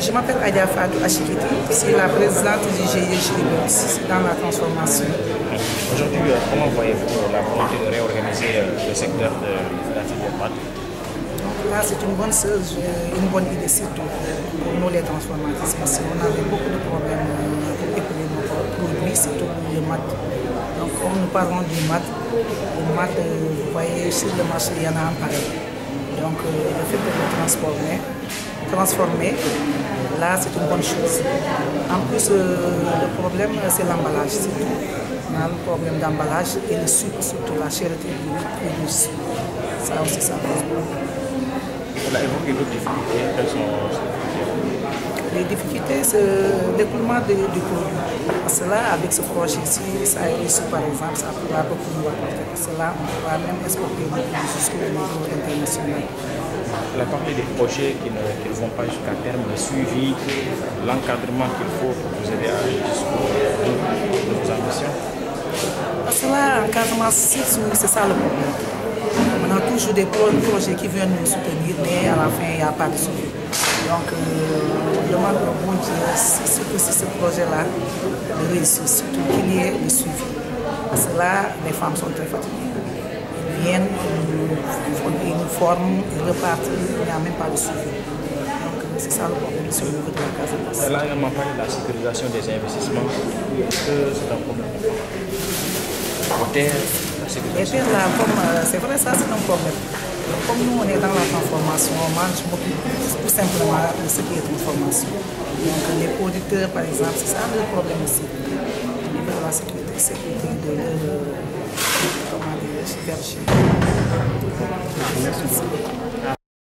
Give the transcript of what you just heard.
Je m'appelle Adia Fatou Achikiti, je suis la présidente du GIE dans la transformation. Aujourd'hui, comment voyez-vous la volonté de réorganiser le secteur de la filière pâte? Là, c'est une bonne chose, une bonne idée surtout pour nous les transformatrices, parce qu'on avait beaucoup de problèmes pour écouler nos produits, surtout le mat. Donc, comme nous parlons du mat, le mat, vous voyez, sur le marché, il y en a un pareil. Donc, le fait de le transformer, là, c'est une bonne chose. En plus, le problème, c'est l'emballage, c'est tout. On a le problème d'emballage et le sucre, surtout la cherté du sucre. Ça aussi, ça pose problème. On a évoqué d'autres difficultés. Quelles sont ces difficultés? Les difficultés, c'est l'écoulement du produit. Parce que là, avec ce projet-ci, ça a réussi par exemple, ça pourra beaucoup nous apporter. Parce que là, on pourra même exporter jusqu'au niveau international. La partie des projets qui ne vont pas jusqu'à terme, le suivi, l'encadrement qu'il faut pour vous aider à aller jusqu'au bout de vos ambitions. Parce que là, l'encadrement, c'est ça le problème. On a toujours des projets qui viennent nous soutenir, mais à la fin, il n'y a pas de suivi. Donc, on demande au bon Dieu, surtout si ce projet-là réussit, surtout qu'il y ait le suivi. Parce que là, les femmes sont très fatiguées. Ils viennent, ils nous forment, ils repartent, il n'y a même pas de suivi. Donc, c'est ça le problème sur le niveau de la Casamance. Là, on m'a parlé de la sécurisation des investissements. Est-ce que c'est un problème? Les terres là, c'est vrai, ça c'est un problème. Comme nous, on est dans la transformation, moi je m'occupe tout simplement de ce qui est transformation. Donc les producteurs, par exemple, c'est ça le problème aussi. Au niveau de la sécurité de leur verger.